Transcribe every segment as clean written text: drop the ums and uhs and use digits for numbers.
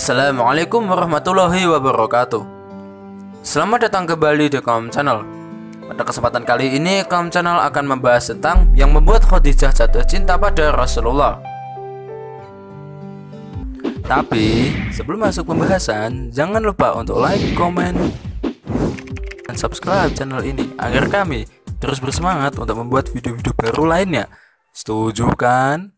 Assalamualaikum warahmatullahi wabarakatuh. Selamat datang kembali di Kaum Channel. Pada kesempatan kali ini Kaum Channel akan membahas tentang yang membuat Khadijah jatuh cinta pada Rasulullah. Tapi sebelum masuk pembahasan, jangan lupa untuk like, komen, dan subscribe channel ini agar kami terus bersemangat untuk membuat video-video baru lainnya. Setuju kan?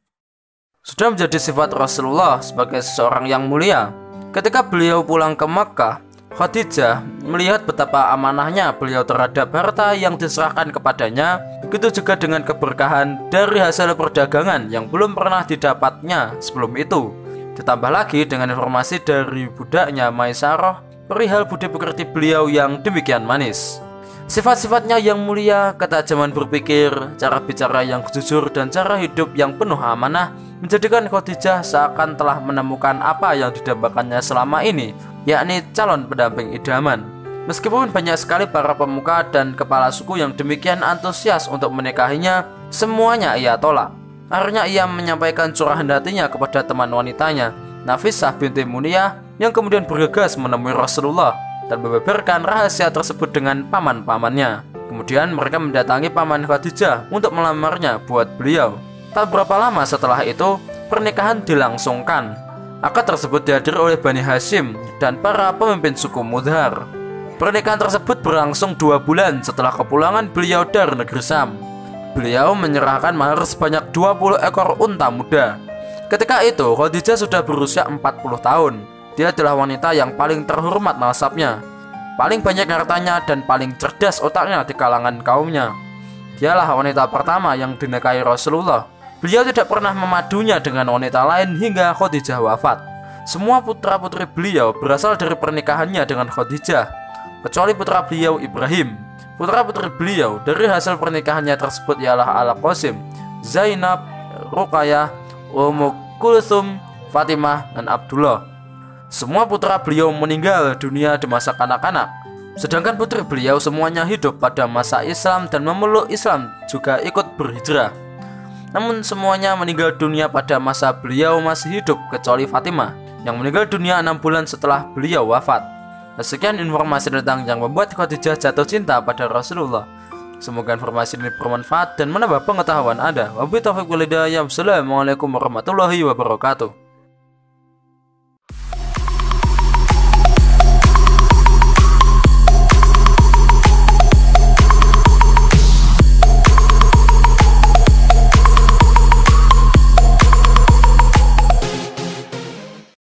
Sudah menjadi sifat Rasulullah sebagai seseorang yang mulia. Ketika beliau pulang ke Makkah, Khadijah melihat betapa amanahnya beliau terhadap harta yang diserahkan kepadanya. Begitu juga dengan keberkahan dari hasil perdagangan yang belum pernah didapatnya sebelum itu. Ditambah lagi dengan informasi dari budaknya Maisarah perihal budi pekerti beliau yang demikian manis. Sifat-sifatnya yang mulia, ketajaman berpikir, cara bicara yang jujur, dan cara hidup yang penuh amanah menjadikan Khadijah seakan telah menemukan apa yang didambakannya selama ini, yakni calon pendamping idaman. Meskipun banyak sekali para pemuka dan kepala suku yang demikian antusias untuk menikahinya, semuanya ia tolak. Akhirnya ia menyampaikan curahan hatinya kepada teman wanitanya, Nafisah binti Muniyah, yang kemudian bergegas menemui Rasulullah dan membeberkan rahasia tersebut dengan paman-pamannya. Kemudian mereka mendatangi paman Khadijah untuk melamarnya buat beliau. Tak berapa lama setelah itu, pernikahan dilangsungkan. Akad tersebut dihadiri oleh Bani Hashim dan para pemimpin suku Mudhar. Pernikahan tersebut berlangsung 2 bulan setelah kepulangan beliau dari negeri Syam. Beliau menyerahkan mahar sebanyak 20 ekor unta muda. Ketika itu, Khadijah sudah berusia 40 tahun. Dia adalah wanita yang paling terhormat nasabnya, paling banyak hartanya, dan paling cerdas otaknya di kalangan kaumnya. Dialah wanita pertama yang dinikahi Rasulullah. Beliau tidak pernah memadunya dengan wanita lain hingga Khadijah wafat. Semua putra-putri beliau berasal dari pernikahannya dengan Khadijah, kecuali putra beliau Ibrahim. Putra-putri beliau dari hasil pernikahannya tersebut ialah Al-Qasim, Zainab, Ruqayyah, Ummu Kulthum, Fatimah, dan Abdullah. Semua putra beliau meninggal dunia di masa kanak-kanak, sedangkan putri beliau semuanya hidup pada masa Islam dan memeluk Islam, juga ikut berhijrah. Namun semuanya meninggal dunia pada masa beliau masih hidup, kecuali Fatimah yang meninggal dunia 6 bulan setelah beliau wafat. Sekian informasi tentang yang membuat Khadijah jatuh cinta pada Rasulullah. Semoga informasi ini bermanfaat dan menambah pengetahuan Anda. Wabillahi taufiq wal hidayah. Wassalamualaikum warahmatullahi wabarakatuh.